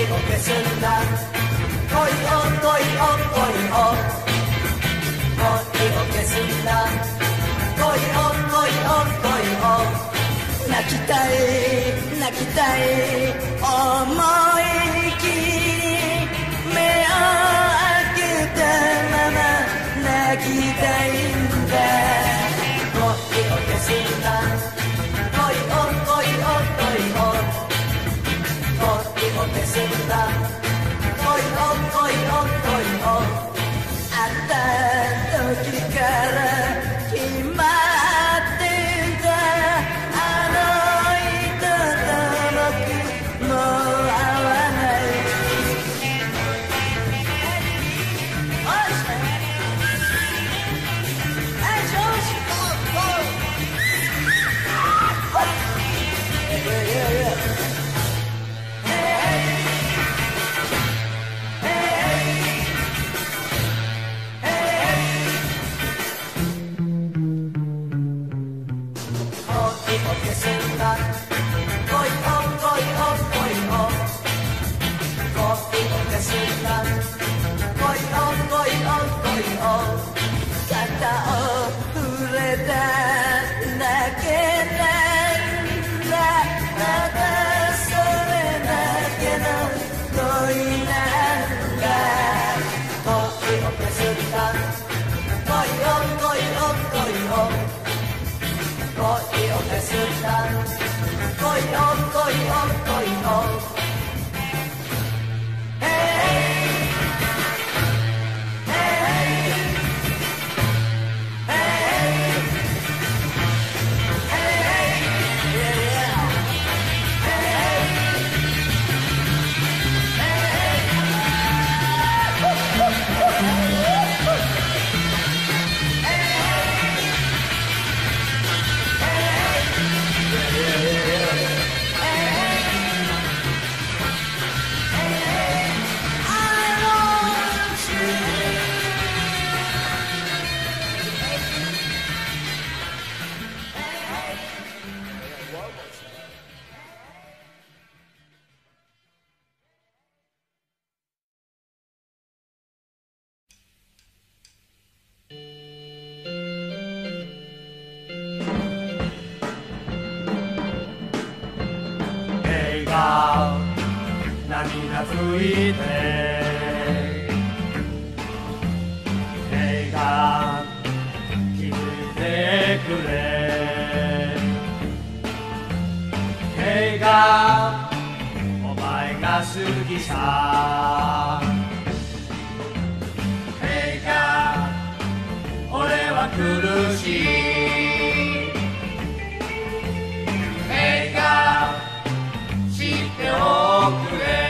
を消すんだ。恋を恋を恋を恋を消すんだ。恋を恋を恋を泣きたい泣きたい思い切り目を開けたまま泣きたいんだ。恋を消すんだ。恋を恋を恋を恋を消すんだ。恋を恋を恋をあった時から決まってんだ。あの人と僕もう会わない。 波が吹いてが気づいてくれがお前が好きさが俺は苦しいが知っておくれ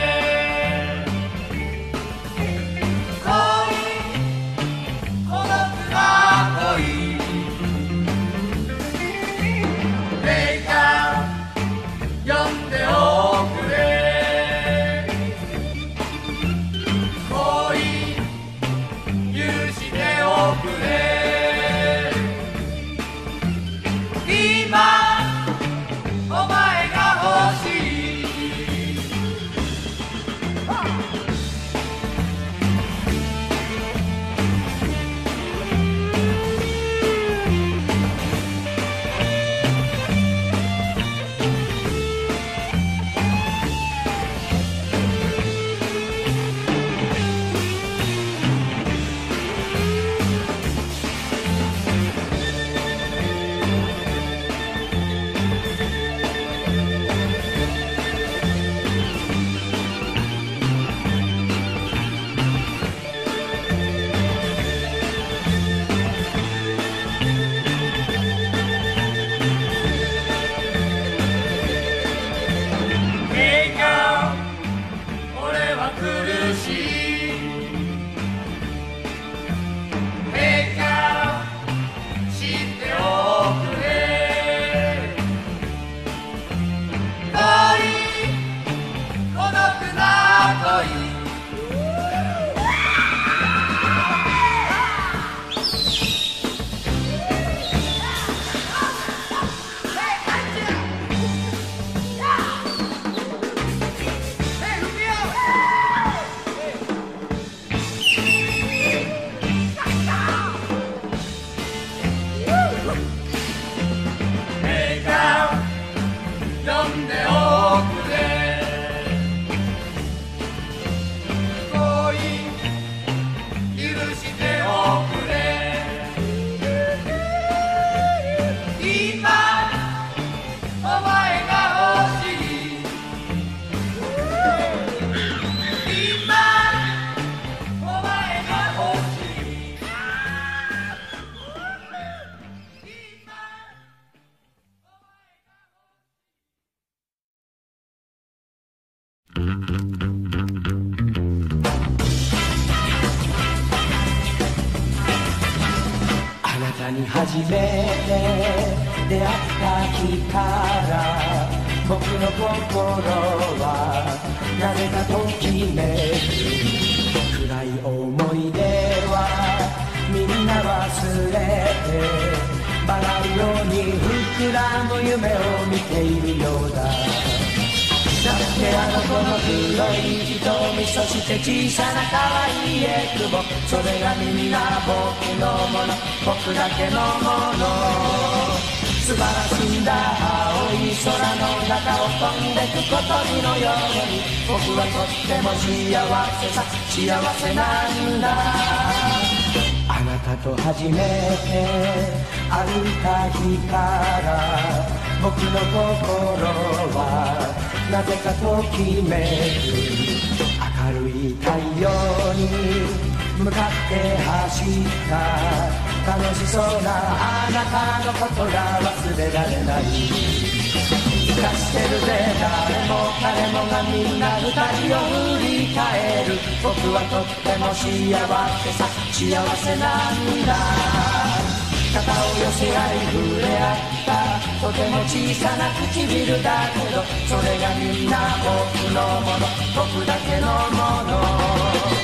に初めて出会った日から僕の心はなぜかときめく暗い思い出はみんな忘れて笑うように膨らむ夢を見ているようだ。だってあの子の黒い瞳、そして小さな可愛いエクボ、それがみんな僕のもの、僕だけのもの。素晴らしんだ青い空の中を飛んでく小鳥のように、僕はとっても幸せなんだ。あなたと初めて歩いた日から僕の心はなぜかときめく。明るい太陽に向かって走った楽しそうなあなたのことが忘れられない。生かしてるぜ誰も彼もがみんな二人を振り返る。僕はとっても幸せなんだ。肩を寄せ合い触れ合ったとても小さな唇だけど、それがみんな僕のもの、僕だけのもの。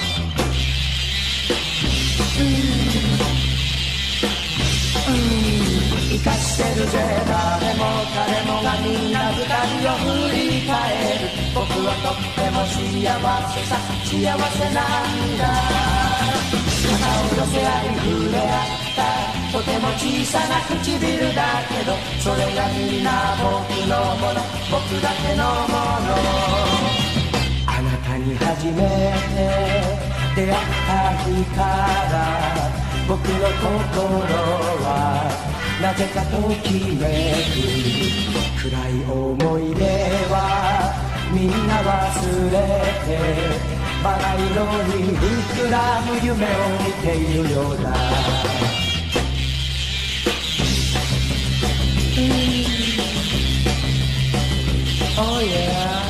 生かしてるぜ誰も彼もがみんな二人を振り返る。僕はとっても幸せなんだ。肩を寄せ合い触れ合ったとても小さな唇だけど、それがみんな僕のもの、僕だけのもの。あなたに初めて出会った日から僕の心はなぜかときめく。暗い思い出はみんな忘れてバラ色に膨らむ夢を見ているようだ。Oh yeah。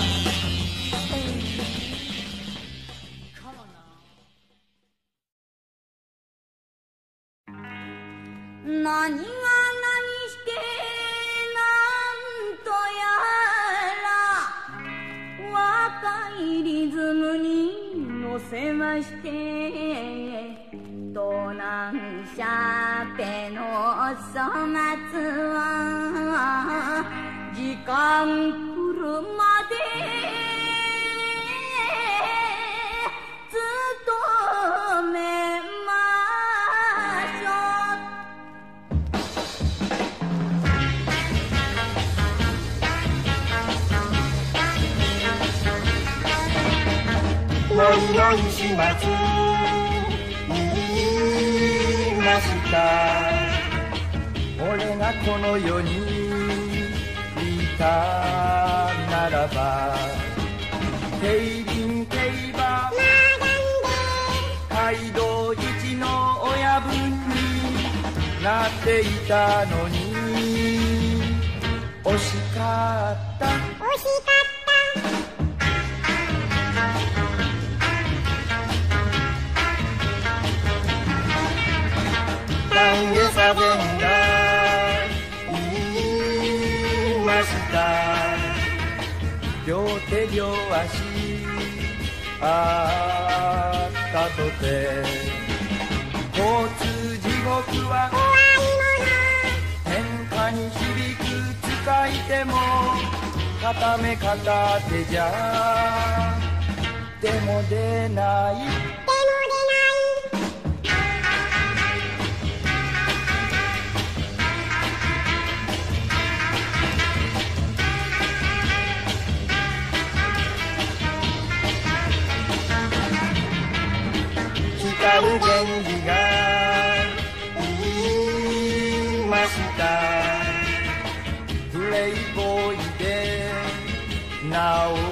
何が何してなんとやら若いリズムに乗せまして、東南シャーペのお粗末は時間来るまでずっとめましょう。のいのい始末言いました。俺がこの世にいたならば、競輪競馬街道一の親分になっていたのに、惜しかった懺悔叫んだ言いました。両手両足あったとて交通地獄は変化に響く使い手も片目片手じゃ手も出ない。光源氏が言いました。プレイボーイで名を売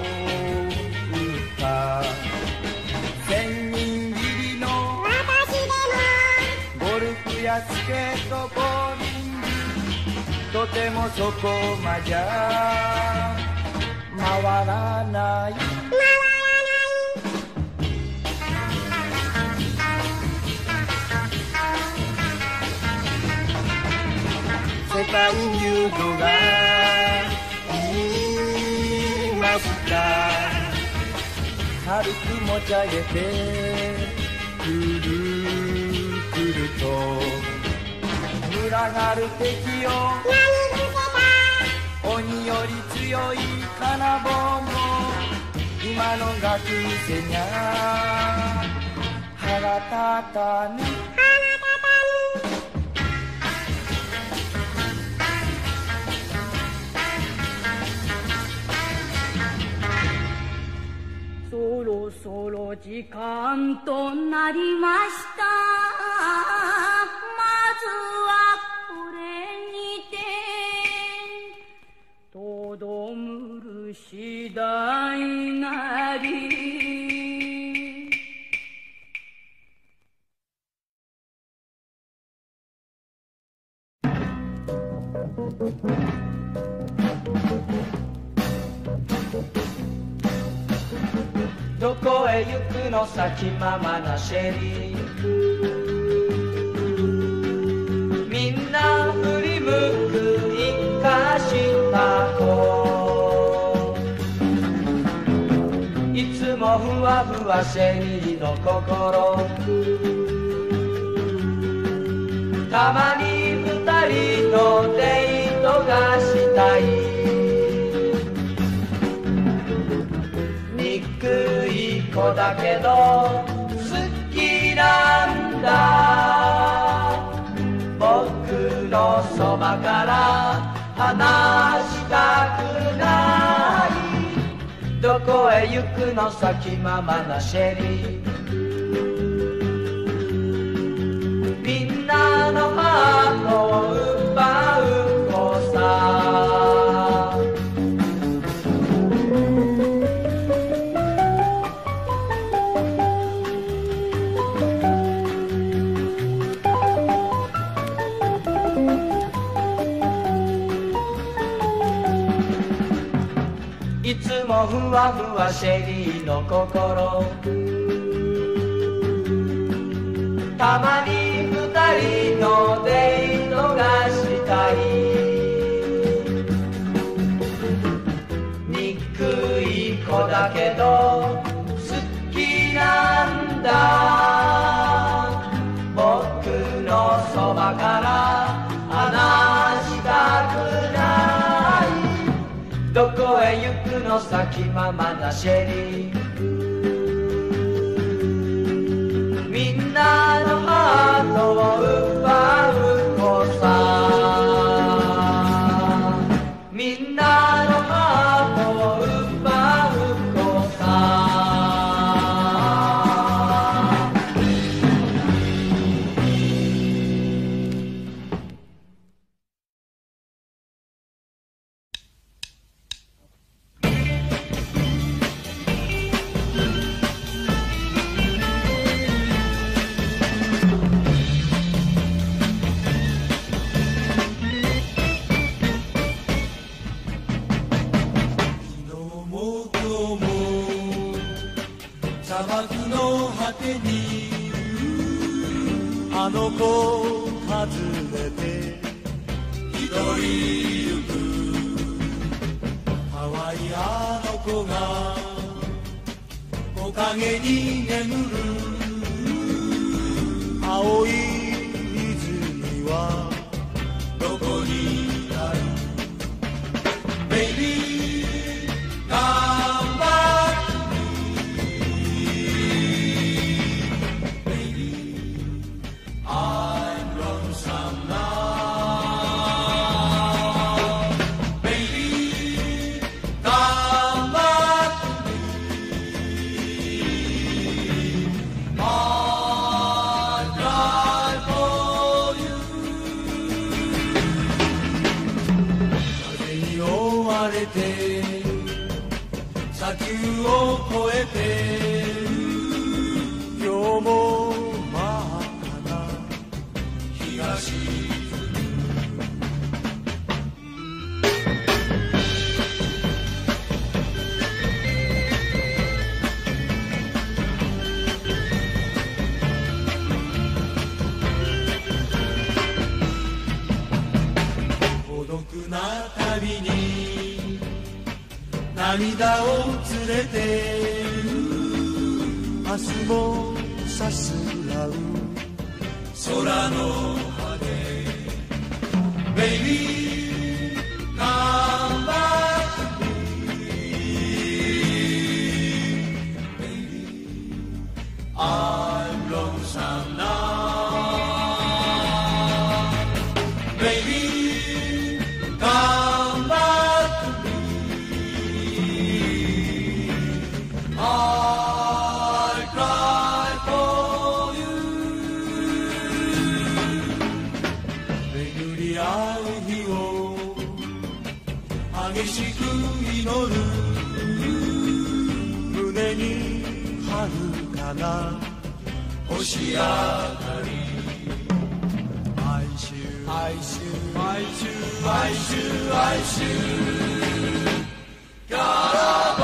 った千人斬りの私でもゴルフやスケートボーリングとてもそこまじゃ回らない。 番いうのがいました。軽く持ち上げてくるくると群がる敵を鬼より強い金棒も今の学生にゃ歯が立たぬ。 そろそろ時間となりました。まずはこれにてとどむる次第なり。 どこへ行くのさ気ままなシェリー。みんな振り向く生かした子。いつもふわふわシェリーの心。たまに二人のデートがしたい。憎い子だけど好きなんだ。僕のそばから離したくない。どこへ行くのさ気ままなシェリー。みんなのハートを奪う子さ。いつもふわふわシェリーの心。たまに二人のデートがしたい。憎い子だけど好きなんだ。僕のそばから離したくない。どこへ行くのさ気ままなシェリー。みんなのハートを奪う子さ。みんなのハートを奪う子さ。 砂漠の果てにあの子を訪ねて一人行く。淡いあの子が木陰に眠る。青い湖はどこにある。ベイビー頑張って砂丘を越えて今日も真っ赤な日が沈む。 涙を連れて明日もさすらう空の果て Baby come back to me Baby I'm lonesome now Baby come back to me I'll cry for you 巡り合う日を激しく祈る胸に遥かな星明かり哀愁哀愁哀愁哀愁哀愁ガラバ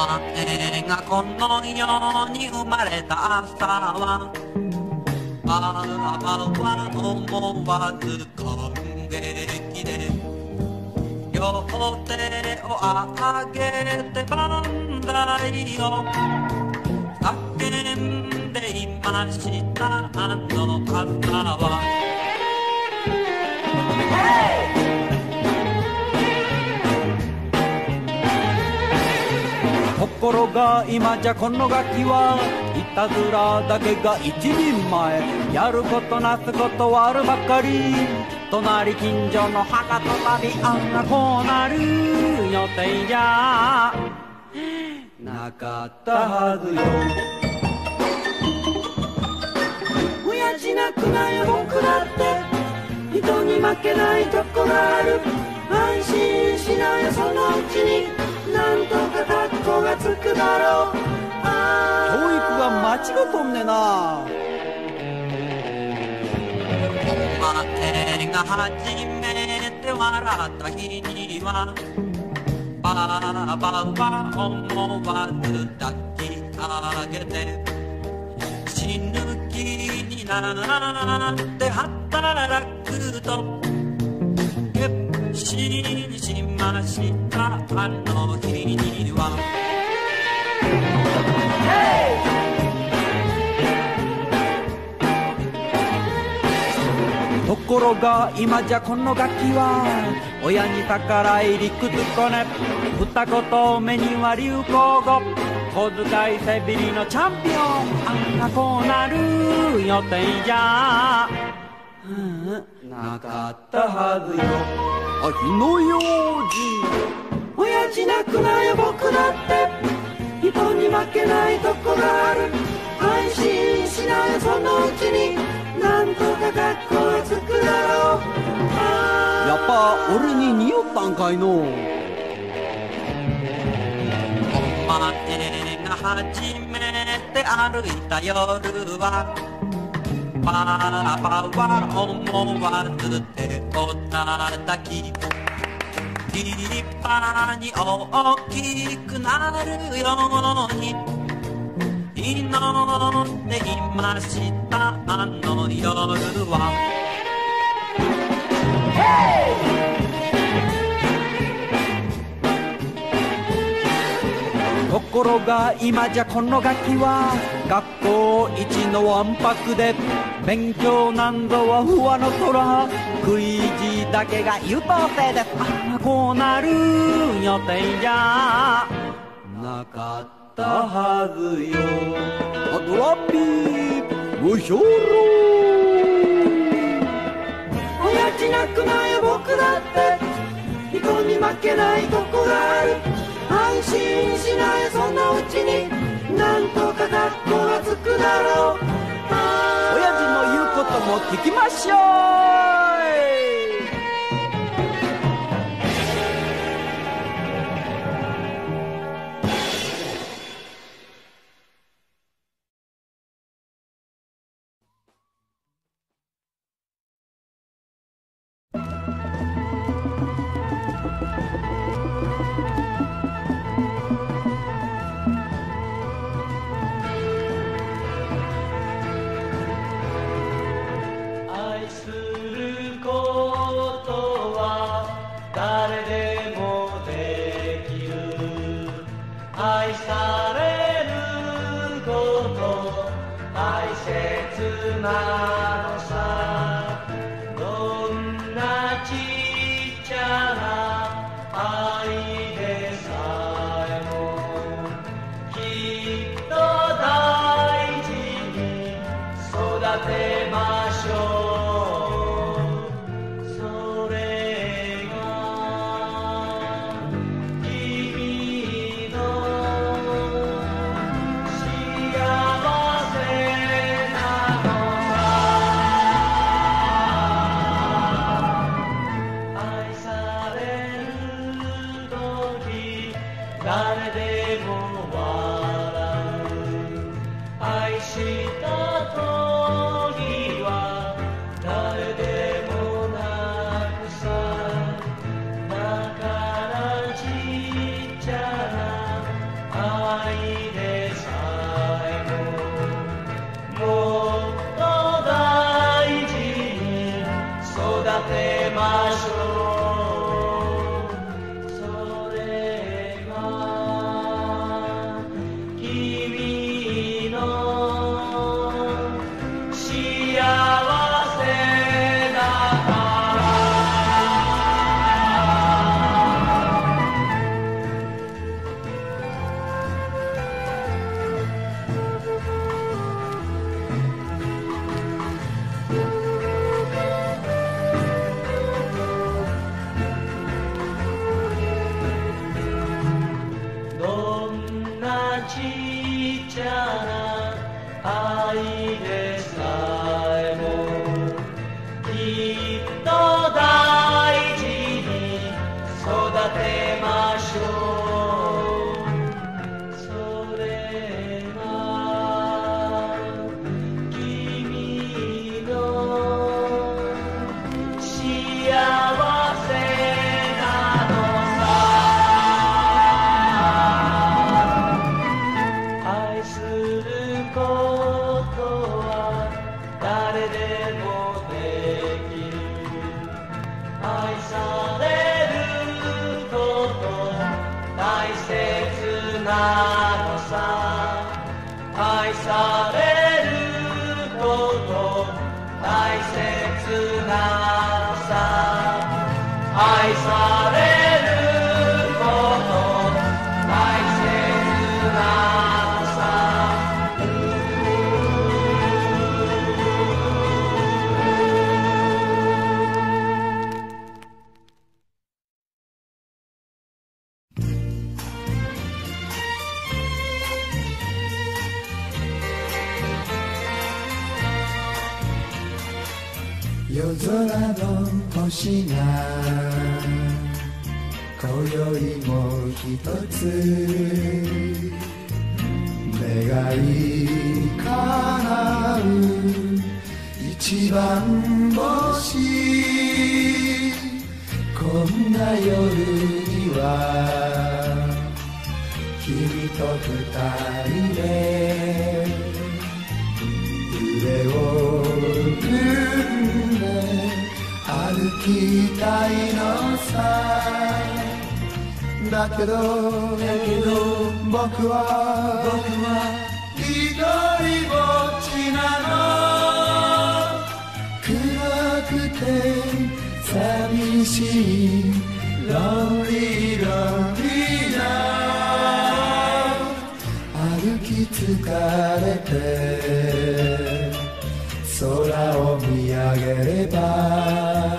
前がこの世に生まれた朝はばばは思わず感激で両手を上げて万歳を叫んでいましたあの朝はところが今じゃこのガキはいたずらだけが一人前やることなすことはあるばかり隣近所の墓と旅あんなこうなる予定じゃなかったはずよ親父泣くなよ僕だって人に負けないとこがある安心しなよそのうちになんとか格好がつくだろう教育が間違っとんねなおまけが初めて笑った日にはばばは思わず抱き上げて死ぬ気になって働くと決心しましたあの日にはところが今じゃこのガキは親に逆らい理屈こね二言目には流行語小遣いせびりのチャンピオンあんなこうなる予定じゃなかったはずよあ火の用心親父泣くなよ僕だって人に負けないとこがある安心しなよそのうちになんとか学校がつくだろうやっぱ俺に似よったんかいのお前が初めて歩いた夜はパパは思わず手を叩き立派に大きくなるように祈っていましたあの夜はところが今じゃこのガキは学校一のわんぱくで勉強なんぞは不和の虎食い意地だけが優等生ですあこうなる予定じゃなかったはずよあドラピー無評論親父泣くなよ僕だって人に負けないとこがある安心しないそのうちになんとか学校がつくだろう親父の言うことも聞きましょうあなのさ。愛されること大切なのさ。愛されること大切なのさ。 夜空の星が今宵も一つ願い叶う一番星。こんな夜には君と二人で腕を組んで歩きたいのさ。だけど僕は一人ぼっちなの。暗くて寂しいロンリーロンリーな。歩き疲れて空を見上げれば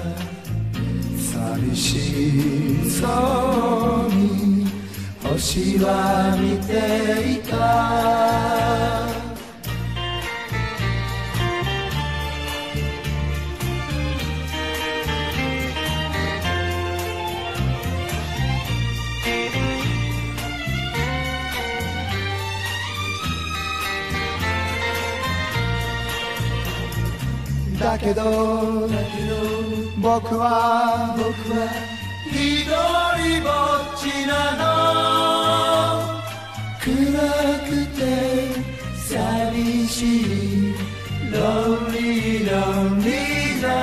寂しそうに星は見ていた。だけど僕は一人ぼっちなの。暗くて寂しいロンリーロンリーだ。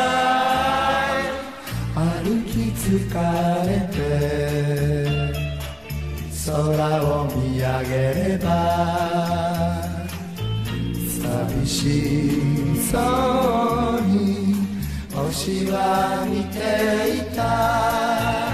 歩き疲れて空を見上げれば寂しそうに星は見ていた。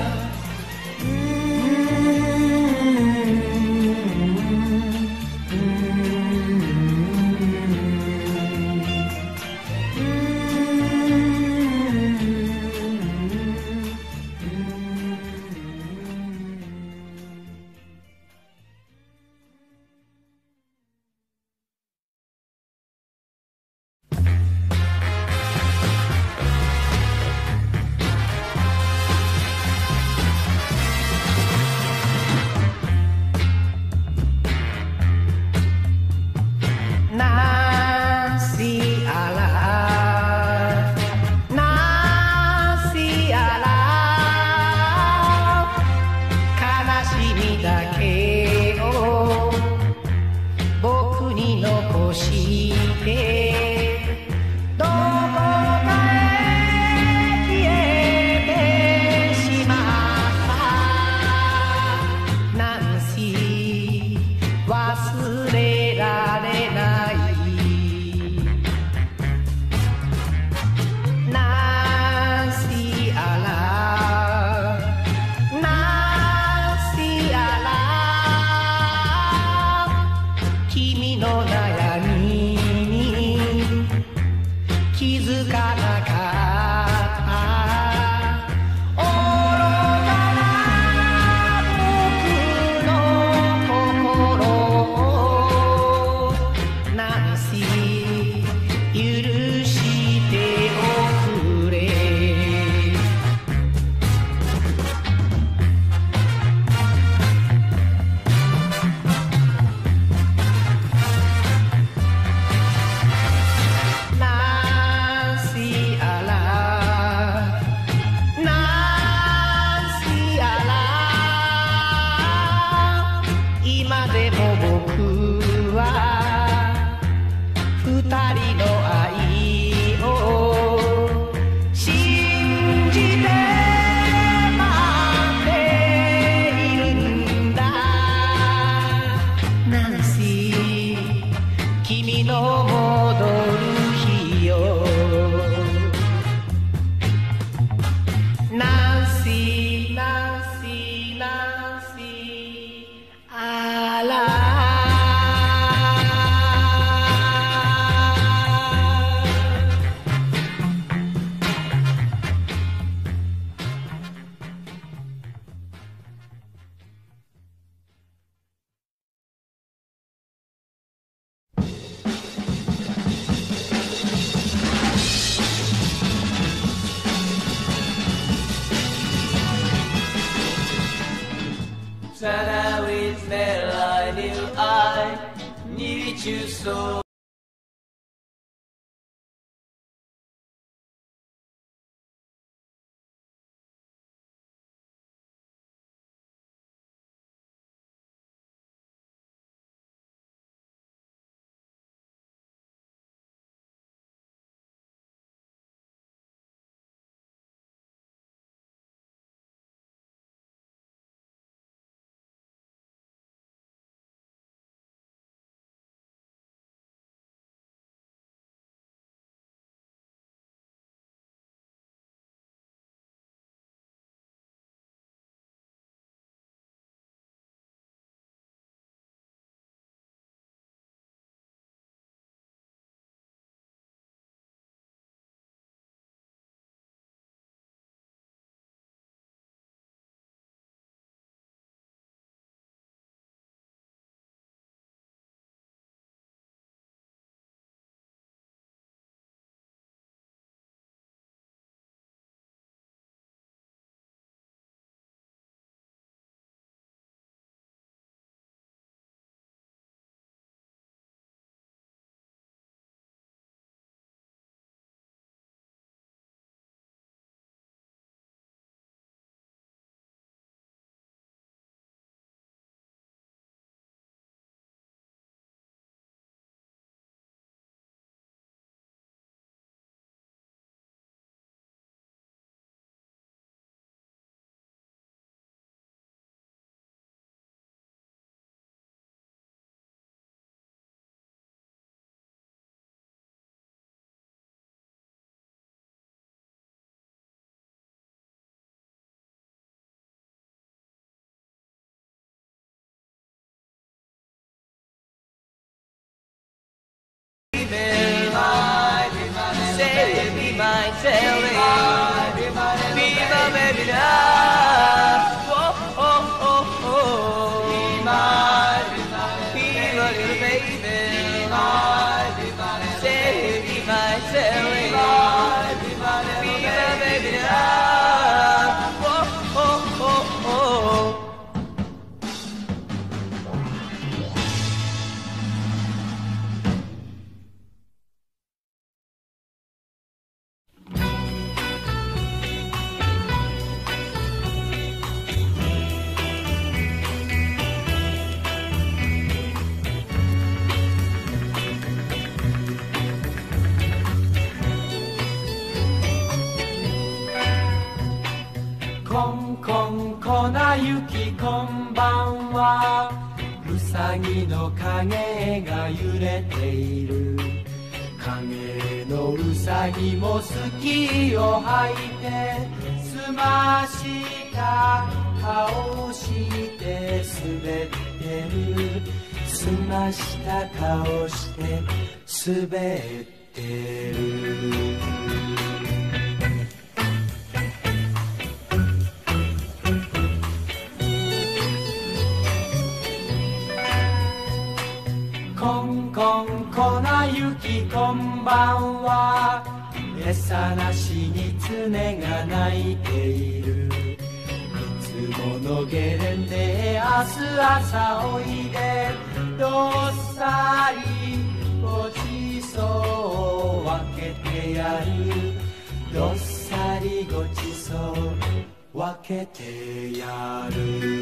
ナンシーアラ Sana with melody I need you so. Say be my telling, be my baby now. Oh oh oh oh, be my little baby. Say be my telling, be my baby now. Oh oh oh oh.こんばんは。うさぎの影が揺れている。影のうさぎも好きを吐いて、すました顔して滑ってる。すました顔して滑ってる。コンコン粉雪こんばんは。餌なしに常が鳴いている。いつものゲレンデ明日朝おいで。どっさりごちそう分けてやる。どっさりごちそう分けてやる。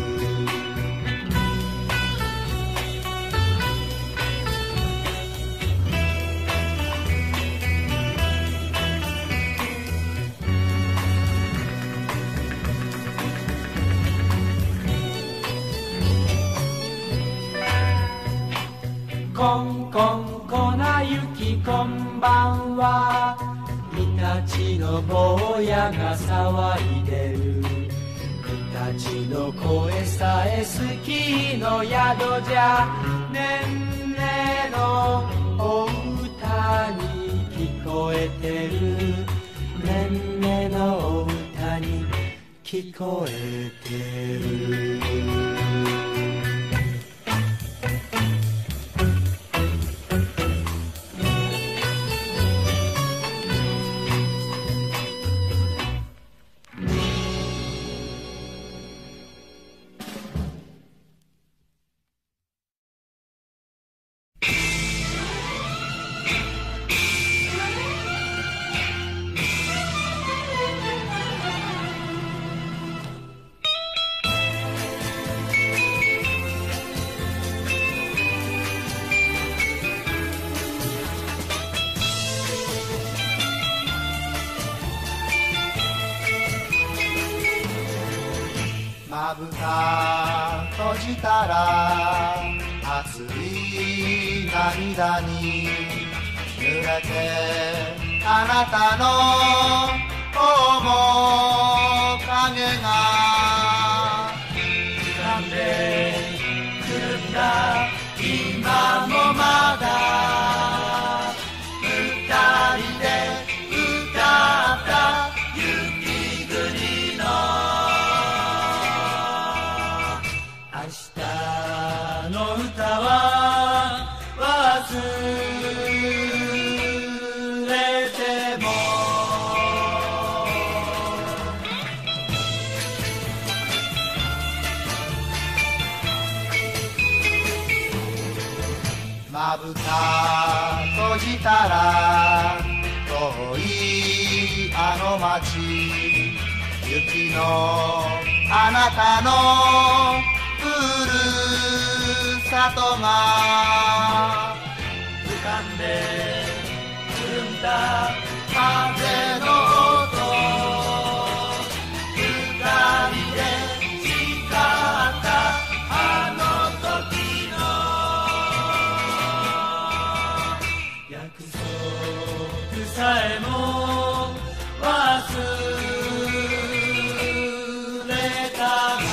コンコン粉雪こんばんは。イタチの坊やが騒いでる。イタチの声さえ好きの宿じゃ。ねんねのお歌に聞こえてる。ねんねのお歌に聞こえてる。 まぶた閉じたら熱い涙に濡れてあなたの面影が浮かんでくるんだ今もまだ二人で歌った雪国の明日の歌は忘れてもまぶた閉じたら遠いあの街雪のあなたのふるさとが浮かんでくるんだ風の音二人で誓ったあの時の約束さえも忘れたが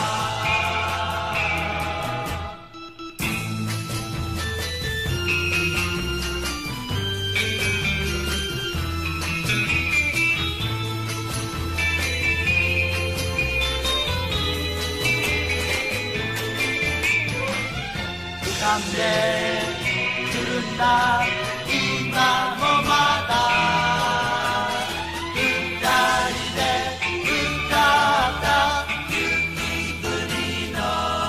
浮かんでくるんだ今もまだ二人で歌った雪国の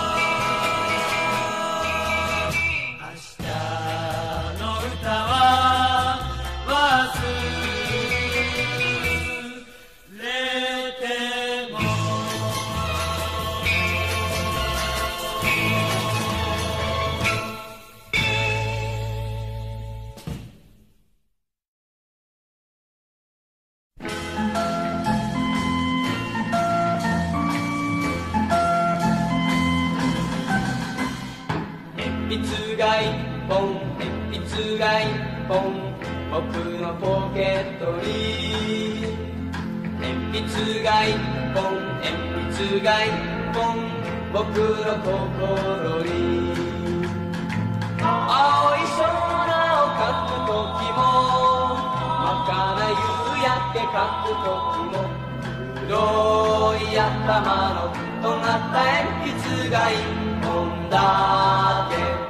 明日の歌は忘れても鉛筆が一本鉛筆が一本僕のポケットに鉛筆が一本鉛筆が一本僕の心に青い空を描く時も真っ赤な夕焼け描く時も黒い頭の尖った鉛筆が一本だけ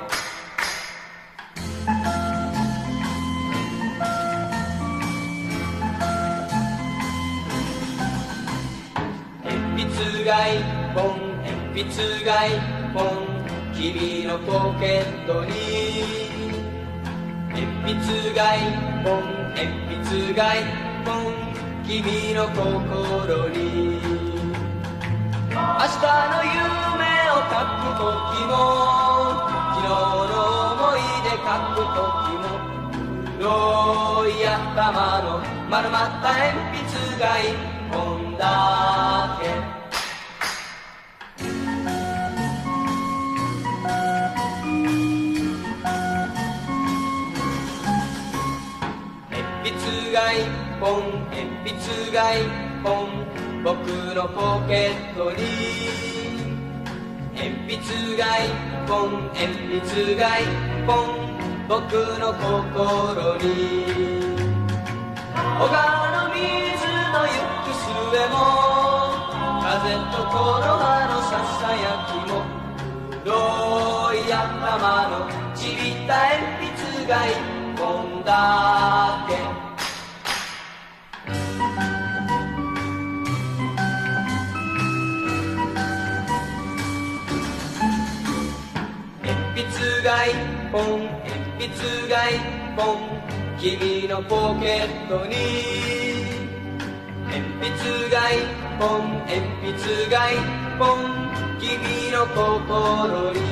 鉛筆が一本鉛筆が一本君のポケットに鉛筆が一本鉛筆が一本君の心に明日の夢を書く時も昨日の思い出書く時も黒い頭の丸まった鉛筆が一本だけ鉛筆が一本鉛筆が一本僕のポケットに鉛筆が一本鉛筆が一本僕の心に小川の水の行く末も風とこの葉のささやきも黒い頭のちびった鉛筆が一本だけ鉛筆が一本鉛筆が一本君のポケットに鉛筆が一本鉛筆が一本君の心に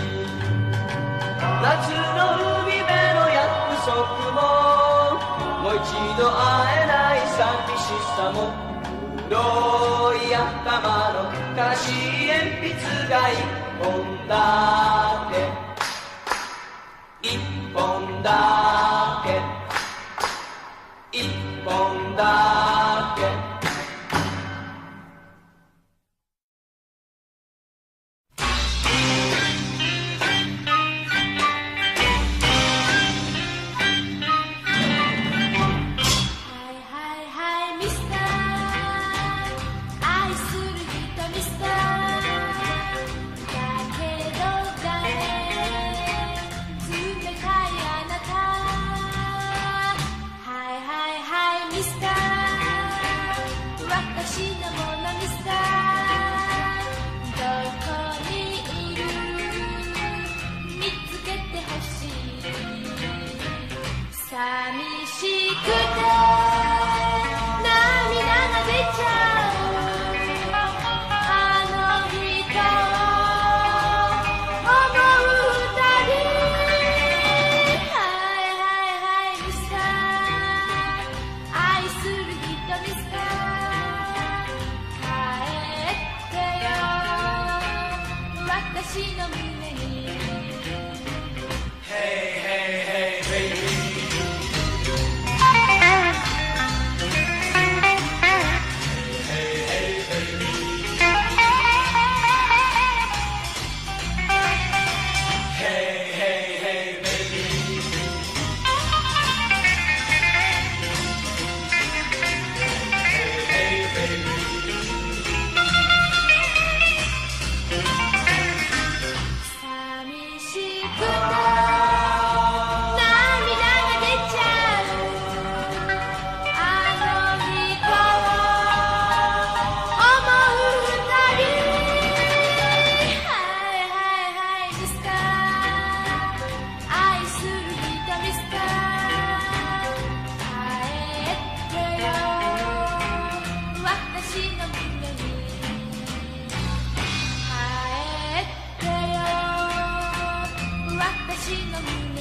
夏の海辺の約束ももう一度会えない寂しさも黒い頭の悲しい鉛筆が一本だけ一本だけ一本だけ寂しくて涙が出ちゃうあの人を思うたびはいはいはいミスター愛する人ミスター帰ってよ私の胸に Hey hey hey baby私の胸